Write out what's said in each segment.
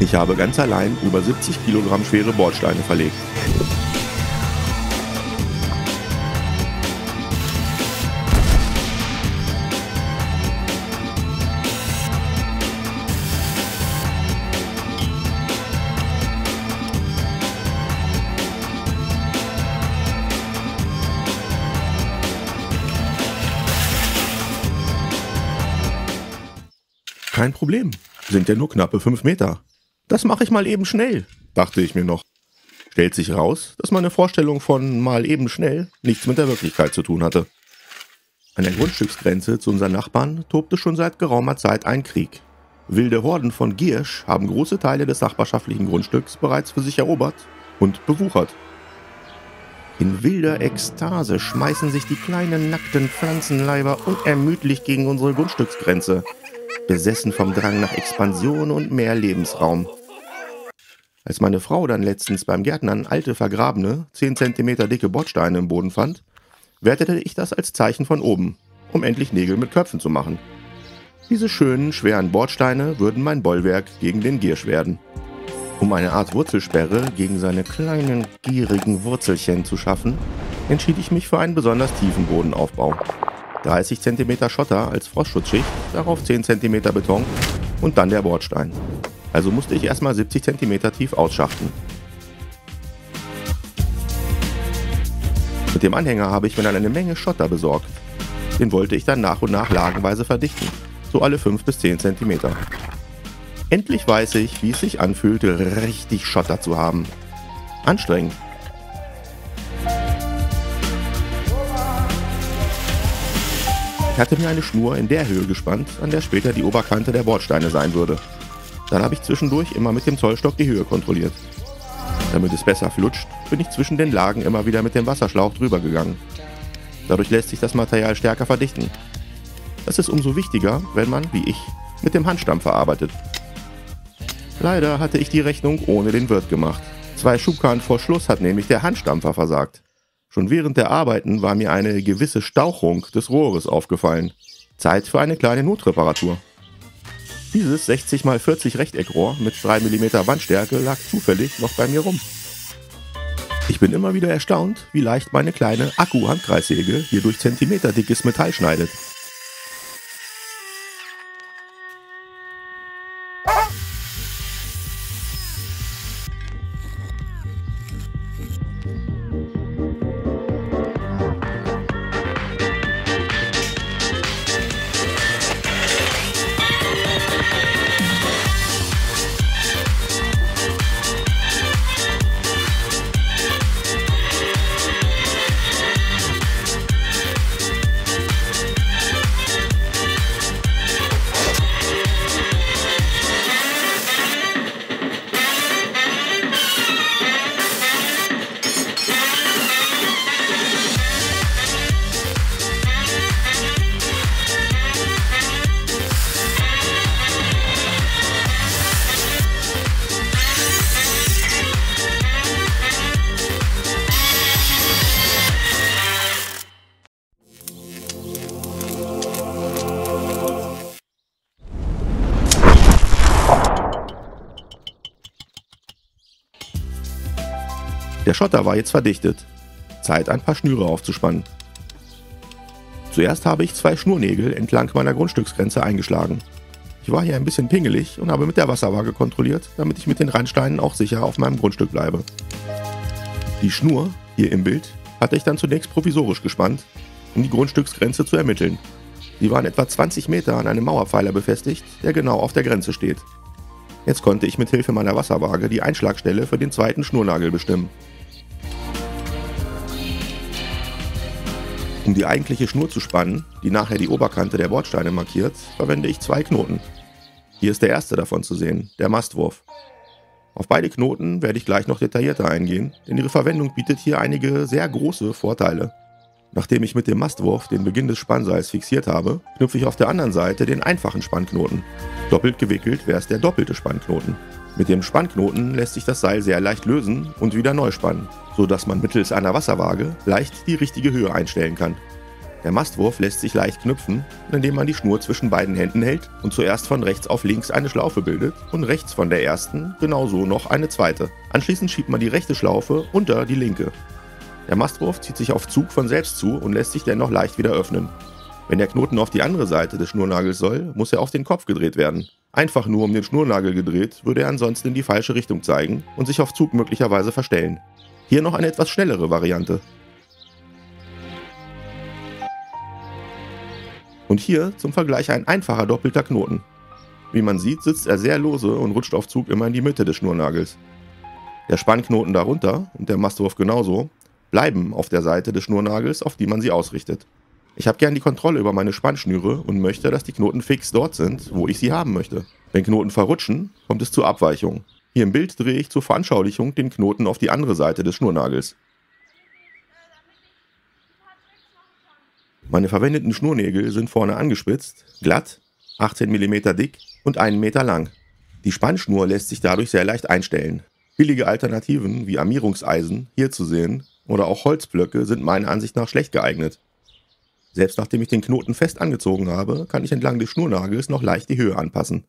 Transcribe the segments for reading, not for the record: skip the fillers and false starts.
Ich habe ganz allein über 70 Kilogramm schwere Bordsteine verlegt. Kein Problem, sind ja nur knappe 5 Meter. Das mache ich mal eben schnell, dachte ich mir noch. Stellt sich raus, dass meine Vorstellung von mal eben schnell nichts mit der Wirklichkeit zu tun hatte. An der Grundstücksgrenze zu unseren Nachbarn tobte schon seit geraumer Zeit ein Krieg. Wilde Horden von Giersch haben große Teile des nachbarschaftlichen Grundstücks bereits für sich erobert und bewuchert. In wilder Ekstase schmeißen sich die kleinen nackten Pflanzenleiber unermüdlich gegen unsere Grundstücksgrenze, besessen vom Drang nach Expansion und mehr Lebensraum. Als meine Frau dann letztens beim Gärtnern alte, vergrabene, 10 cm dicke Bordsteine im Boden fand, wertete ich das als Zeichen von oben, um endlich Nägel mit Köpfen zu machen. Diese schönen, schweren Bordsteine würden mein Bollwerk gegen den Giersch werden. Um eine Art Wurzelsperre gegen seine kleinen, gierigen Wurzelchen zu schaffen, entschied ich mich für einen besonders tiefen Bodenaufbau. 30 cm Schotter als Frostschutzschicht, darauf 10 cm Beton und dann der Bordstein. Also musste ich erstmal 70 cm tief ausschachten. Mit dem Anhänger habe ich mir dann eine Menge Schotter besorgt. Den wollte ich dann nach und nach lagenweise verdichten, so alle 5 bis 10 cm. Endlich weiß ich, wie es sich anfühlt, richtig Schotter zu haben. Anstrengend. Ich hatte mir eine Schnur in der Höhe gespannt, an der später die Oberkante der Bordsteine sein würde. Dann habe ich zwischendurch immer mit dem Zollstock die Höhe kontrolliert. Damit es besser flutscht, bin ich zwischen den Lagen immer wieder mit dem Wasserschlauch drüber gegangen. Dadurch lässt sich das Material stärker verdichten. Das ist umso wichtiger, wenn man, wie ich, mit dem Handstampfer arbeitet. Leider hatte ich die Rechnung ohne den Wirt gemacht. 2 Schubkarren vor Schluss hat nämlich der Handstampfer versagt. Schon während der Arbeiten war mir eine gewisse Stauchung des Rohres aufgefallen. Zeit für eine kleine Notreparatur. Dieses 60 x 40 Rechteckrohr mit 3 mm Wandstärke lag zufällig noch bei mir rum. Ich bin immer wieder erstaunt, wie leicht meine kleine Akku-Handkreissäge hier durch zentimeterdickes Metall schneidet. Der Schotter war jetzt verdichtet. Zeit, ein paar Schnüre aufzuspannen. Zuerst habe ich 2 Schnurnägel entlang meiner Grundstücksgrenze eingeschlagen. Ich war hier ein bisschen pingelig und habe mit der Wasserwaage kontrolliert, damit ich mit den Randsteinen auch sicher auf meinem Grundstück bleibe. Die Schnur, hier im Bild, hatte ich dann zunächst provisorisch gespannt, um die Grundstücksgrenze zu ermitteln. Sie waren etwa 20 Meter an einem Mauerpfeiler befestigt, der genau auf der Grenze steht. Jetzt konnte ich mit Hilfe meiner Wasserwaage die Einschlagstelle für den zweiten Schnurnagel bestimmen. Um die eigentliche Schnur zu spannen, die nachher die Oberkante der Bordsteine markiert, verwende ich 2 Knoten. Hier ist der erste davon zu sehen, der Mastwurf. Auf beide Knoten werde ich gleich noch detaillierter eingehen, denn ihre Verwendung bietet hier einige sehr große Vorteile. Nachdem ich mit dem Mastwurf den Beginn des Spannseils fixiert habe, knüpfe ich auf der anderen Seite den einfachen Spannknoten. Doppelt gewickelt wäre es der doppelte Spannknoten. Mit dem Spannknoten lässt sich das Seil sehr leicht lösen und wieder neu spannen, so dass man mittels einer Wasserwaage leicht die richtige Höhe einstellen kann. Der Mastwurf lässt sich leicht knüpfen, indem man die Schnur zwischen beiden Händen hält und zuerst von rechts auf links eine Schlaufe bildet und rechts von der ersten genauso noch eine zweite. Anschließend schiebt man die rechte Schlaufe unter die linke. Der Mastwurf zieht sich auf Zug von selbst zu und lässt sich dennoch leicht wieder öffnen. Wenn der Knoten auf die andere Seite des Schnurnagels soll, muss er auf den Kopf gedreht werden. Einfach nur um den Schnurnagel gedreht, würde er ansonsten in die falsche Richtung zeigen und sich auf Zug möglicherweise verstellen. Hier noch eine etwas schnellere Variante. Und hier zum Vergleich ein einfacher doppelter Knoten. Wie man sieht, sitzt er sehr lose und rutscht auf Zug immer in die Mitte des Schnurnagels. Der Spannknoten darunter und der Mastwurf genauso bleiben auf der Seite des Schnurnagels, auf die man sie ausrichtet. Ich habe gern die Kontrolle über meine Spannschnüre und möchte, dass die Knoten fix dort sind, wo ich sie haben möchte. Wenn Knoten verrutschen, kommt es zu Abweichungen. Hier im Bild drehe ich zur Veranschaulichung den Knoten auf die andere Seite des Schnurnagels. Meine verwendeten Schnurnägel sind vorne angespitzt, glatt, 18 mm dick und 1 Meter lang. Die Spannschnur lässt sich dadurch sehr leicht einstellen. Billige Alternativen wie Armierungseisen, hier zu sehen, oder auch Holzblöcke sind meiner Ansicht nach schlecht geeignet. Selbst nachdem ich den Knoten fest angezogen habe, kann ich entlang des Schnurnagels noch leicht die Höhe anpassen.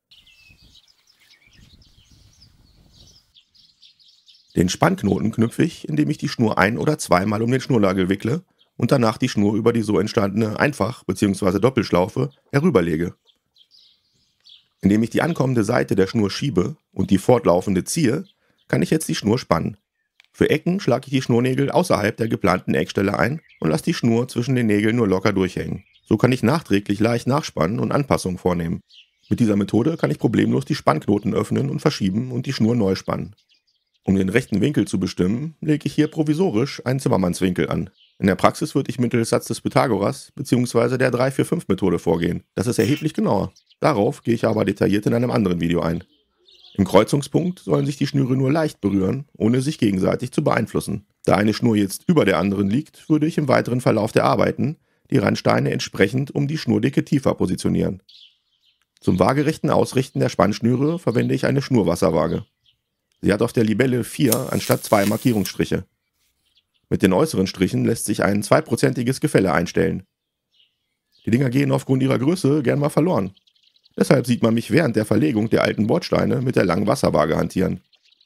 Den Spannknoten knüpfe ich, indem ich die Schnur ein- oder zweimal um den Schnurnagel wickle und danach die Schnur über die so entstandene Einfach- bzw. Doppelschlaufe herüberlege. Indem ich die ankommende Seite der Schnur schiebe und die fortlaufende ziehe, kann ich jetzt die Schnur spannen. Für Ecken schlage ich die Schnurnägel außerhalb der geplanten Eckstelle ein und lasse die Schnur zwischen den Nägeln nur locker durchhängen. So kann ich nachträglich leicht nachspannen und Anpassungen vornehmen. Mit dieser Methode kann ich problemlos die Spannknoten öffnen und verschieben und die Schnur neu spannen. Um den rechten Winkel zu bestimmen, lege ich hier provisorisch einen Zimmermannswinkel an. In der Praxis würde ich mittels Satz des Pythagoras bzw. der 3-4-5-Methode vorgehen. Das ist erheblich genauer. Darauf gehe ich aber detailliert in einem anderen Video ein. Im Kreuzungspunkt sollen sich die Schnüre nur leicht berühren, ohne sich gegenseitig zu beeinflussen. Da eine Schnur jetzt über der anderen liegt, würde ich im weiteren Verlauf der Arbeiten die Randsteine entsprechend um die Schnurdicke tiefer positionieren. Zum waagerechten Ausrichten der Spannschnüre verwende ich eine Schnurwasserwaage. Sie hat auf der Libelle 4 anstatt 2 Markierungsstriche. Mit den äußeren Strichen lässt sich ein 2%iges Gefälle einstellen. Die Dinger gehen aufgrund ihrer Größe gern mal verloren. Deshalb sieht man mich während der Verlegung der alten Bordsteine mit der langen Wasserwaage hantieren.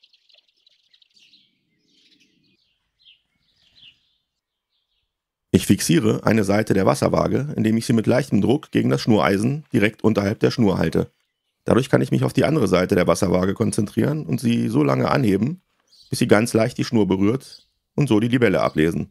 Ich fixiere eine Seite der Wasserwaage, indem ich sie mit leichtem Druck gegen das Schnureisen direkt unterhalb der Schnur halte. Dadurch kann ich mich auf die andere Seite der Wasserwaage konzentrieren und sie so lange anheben, bis sie ganz leicht die Schnur berührt und so die Libelle ablesen.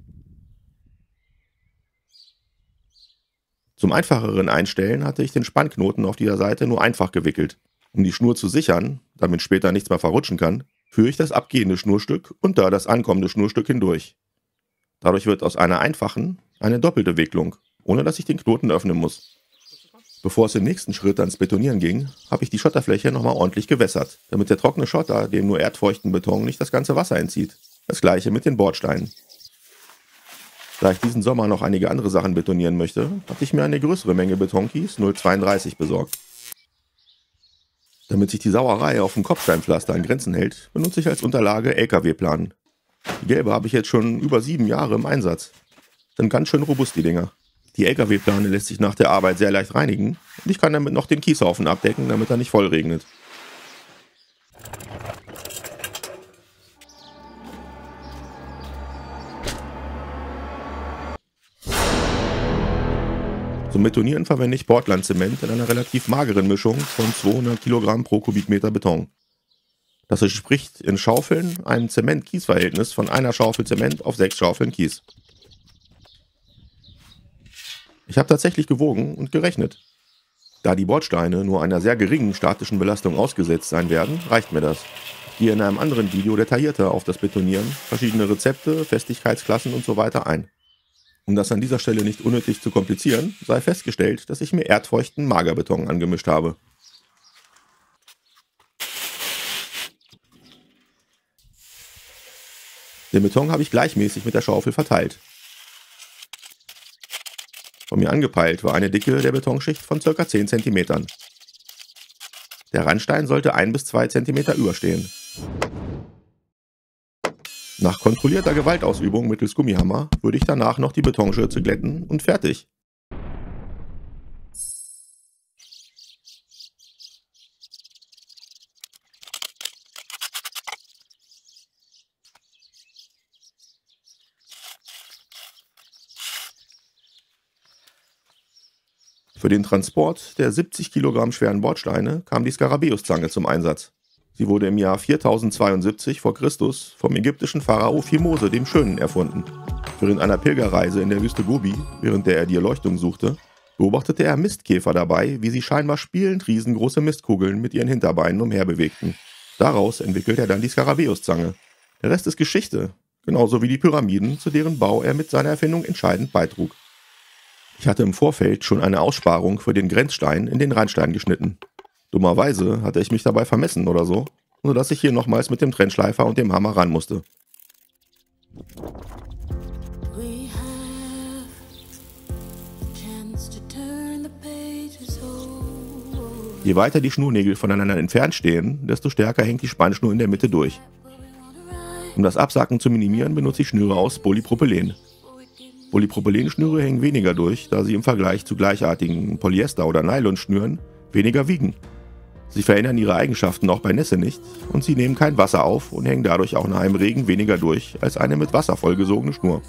Zum einfacheren Einstellen hatte ich den Spannknoten auf dieser Seite nur einfach gewickelt. Um die Schnur zu sichern, damit später nichts mehr verrutschen kann, führe ich das abgehende Schnurstück unter das ankommende Schnurstück hindurch. Dadurch wird aus einer einfachen eine doppelte Wicklung, ohne dass ich den Knoten öffnen muss. Bevor es im nächsten Schritt ans Betonieren ging, habe ich die Schotterfläche nochmal ordentlich gewässert, damit der trockene Schotter dem nur erdfeuchten Beton nicht das ganze Wasser entzieht. Das gleiche mit den Bordsteinen. Da ich diesen Sommer noch einige andere Sachen betonieren möchte, hatte ich mir eine größere Menge Betonkies 0,32 besorgt. Damit sich die Sauerei auf dem Kopfsteinpflaster an Grenzen hält, benutze ich als Unterlage LKW-Planen. Die gelbe habe ich jetzt schon über 7 Jahre im Einsatz. Sind ganz schön robust, die Dinger. Die LKW-Plane lässt sich nach der Arbeit sehr leicht reinigen und ich kann damit noch den Kieshaufen abdecken, damit er nicht voll regnet. Zum Betonieren verwende ich Portland-Zement in einer relativ mageren Mischung von 200 Kilogramm pro Kubikmeter Beton. Das entspricht in Schaufeln einem Zement-Kies-Verhältnis von einer Schaufel Zement auf 6 Schaufeln Kies. Ich habe tatsächlich gewogen und gerechnet. Da die Bordsteine nur einer sehr geringen statischen Belastung ausgesetzt sein werden, reicht mir das. Ich gehe in einem anderen Video detaillierter auf das Betonieren, verschiedene Rezepte, Festigkeitsklassen und so weiter ein. Um das an dieser Stelle nicht unnötig zu komplizieren, sei festgestellt, dass ich mir erdfeuchten Magerbeton angemischt habe. Den Beton habe ich gleichmäßig mit der Schaufel verteilt. Von mir angepeilt war eine Dicke der Betonschicht von ca. 10 cm. Der Randstein sollte 1 bis 2 cm überstehen. Nach kontrollierter Gewaltausübung mittels Gummihammer würde ich danach noch die Betonschürze glätten und fertig. Für den Transport der 70 Kilogramm schweren Bordsteine kam die Skarabäuszange zum Einsatz. Sie wurde im Jahr 4072 v. Chr. vom ägyptischen Pharao Thutmose dem Schönen erfunden. Während einer Pilgerreise in der Wüste Gobi, während der er die Erleuchtung suchte, beobachtete er Mistkäfer dabei, wie sie scheinbar spielend riesengroße Mistkugeln mit ihren Hinterbeinen umherbewegten. Daraus entwickelte er dann die Skarabäuszange. Der Rest ist Geschichte, genauso wie die Pyramiden, zu deren Bau er mit seiner Erfindung entscheidend beitrug. Ich hatte im Vorfeld schon eine Aussparung für den Grenzstein in den Randstein geschnitten. Dummerweise hatte ich mich dabei vermessen oder so, sodass ich hier nochmals mit dem Trennschleifer und dem Hammer ran musste. Je weiter die Schnurnägel voneinander entfernt stehen, desto stärker hängt die Spannschnur in der Mitte durch. Um das Absacken zu minimieren, benutze ich Schnüre aus Polypropylen. Polypropylenschnüre hängen weniger durch, da sie im Vergleich zu gleichartigen Polyester- oder Nylonschnüren weniger wiegen. Sie verändern ihre Eigenschaften auch bei Nässe nicht und sie nehmen kein Wasser auf und hängen dadurch auch nach einem Regen weniger durch als eine mit Wasser vollgesogene Schnur.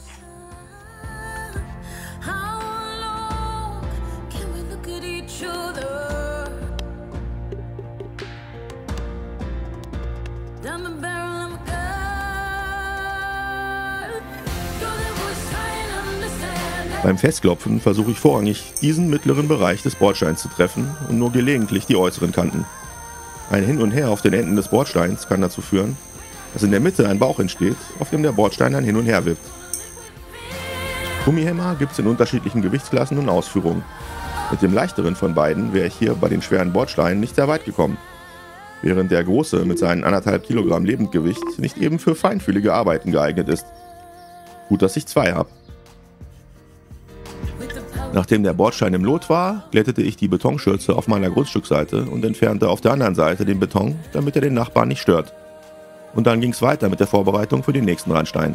Beim Festklopfen versuche ich vorrangig, diesen mittleren Bereich des Bordsteins zu treffen und nur gelegentlich die äußeren Kanten. Ein Hin und Her auf den Enden des Bordsteins kann dazu führen, dass in der Mitte ein Bauch entsteht, auf dem der Bordstein dann hin und her wippt. Gummihämmer gibt es in unterschiedlichen Gewichtsklassen und Ausführungen. Mit dem leichteren von beiden wäre ich hier bei den schweren Bordsteinen nicht sehr weit gekommen, während der große mit seinen 1,5 Kilogramm Lebendgewicht nicht eben für feinfühlige Arbeiten geeignet ist. Gut, dass ich zwei habe. Nachdem der Bordstein im Lot war, glättete ich die Betonschürze auf meiner Grundstückseite und entfernte auf der anderen Seite den Beton, damit er den Nachbarn nicht stört. Und dann ging es weiter mit der Vorbereitung für den nächsten Randstein.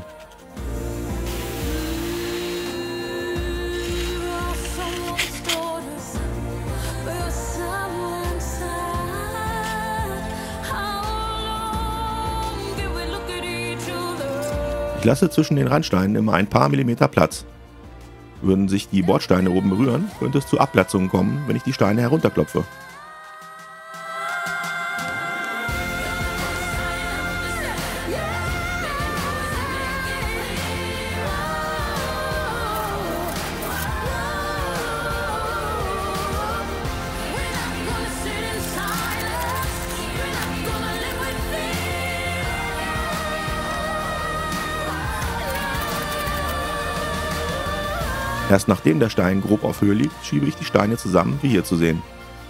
Ich lasse zwischen den Randsteinen immer ein paar Millimeter Platz. Würden sich die Bordsteine oben berühren, könnte es zu Abplatzungen kommen, wenn ich die Steine herunterklopfe. Erst nachdem der Stein grob auf Höhe liegt, schiebe ich die Steine zusammen, wie hier zu sehen.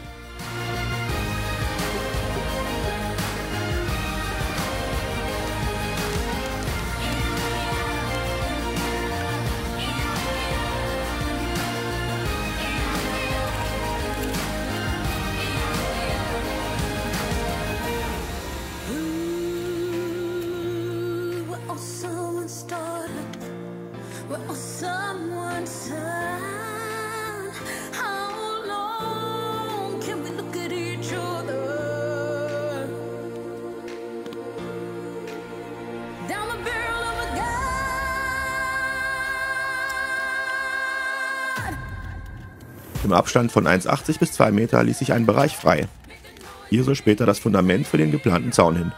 Im Abstand von 1,80 bis 2 Meter ließ sich ein Bereich frei. Hier soll später das Fundament für den geplanten Zaun hin.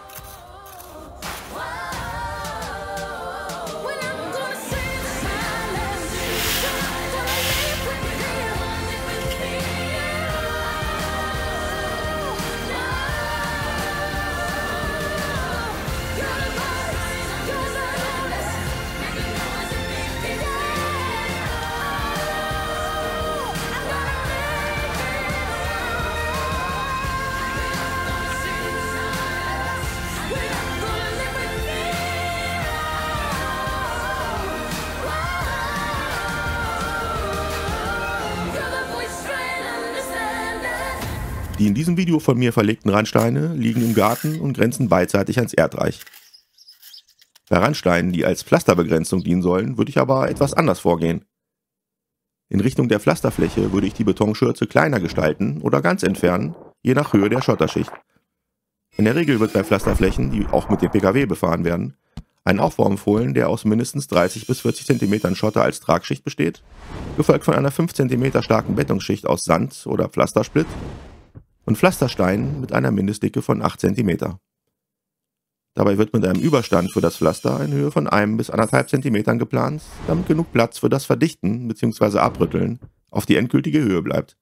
Die in diesem Video von mir verlegten Randsteine liegen im Garten und grenzen beidseitig ans Erdreich. Bei Randsteinen, die als Pflasterbegrenzung dienen sollen, würde ich aber etwas anders vorgehen. In Richtung der Pflasterfläche würde ich die Betonschürze kleiner gestalten oder ganz entfernen, je nach Höhe der Schotterschicht. In der Regel wird bei Pflasterflächen, die auch mit dem Pkw befahren werden, ein Aufbau empfohlen, der aus mindestens 30 bis 40 cm Schotter als Tragschicht besteht, gefolgt von einer 5 cm starken Bettungsschicht aus Sand oder Pflastersplit und Pflastersteinen mit einer Mindestdicke von 8 cm. Dabei wird mit einem Überstand für das Pflaster in Höhe von 1 bis 1,5 cm geplant, damit genug Platz für das Verdichten bzw. Abrütteln auf die endgültige Höhe bleibt.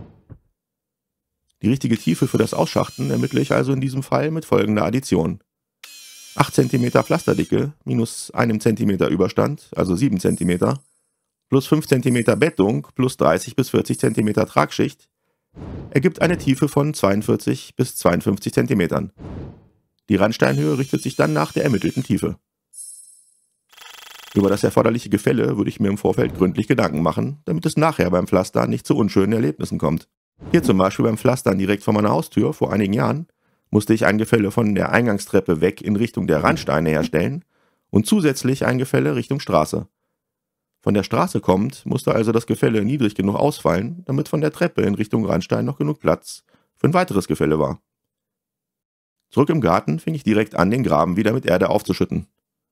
Die richtige Tiefe für das Ausschachten ermittle ich also in diesem Fall mit folgender Addition: 8 cm Pflasterdicke minus 1 cm Überstand, also 7 cm, plus 5 cm Bettung plus 30 bis 40 cm Tragschicht ergibt eine Tiefe von 42 bis 52 cm. Die Randsteinhöhe richtet sich dann nach der ermittelten Tiefe. Über das erforderliche Gefälle würde ich mir im Vorfeld gründlich Gedanken machen, damit es nachher beim Pflastern nicht zu unschönen Erlebnissen kommt. Hier zum Beispiel beim Pflastern direkt vor meiner Haustür vor einigen Jahren musste ich ein Gefälle von der Eingangstreppe weg in Richtung der Randsteine herstellen und zusätzlich ein Gefälle Richtung Straße. Von der Straße kommend musste also das Gefälle niedrig genug ausfallen, damit von der Treppe in Richtung Randstein noch genug Platz für ein weiteres Gefälle war. Zurück im Garten fing ich direkt an, den Graben wieder mit Erde aufzuschütten.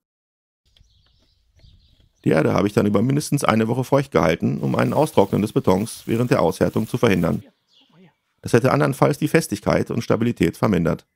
Die Erde habe ich dann über mindestens eine Woche feucht gehalten, um ein Austrocknen des Betons während der Aushärtung zu verhindern. Das hätte andernfalls die Festigkeit und Stabilität vermindert.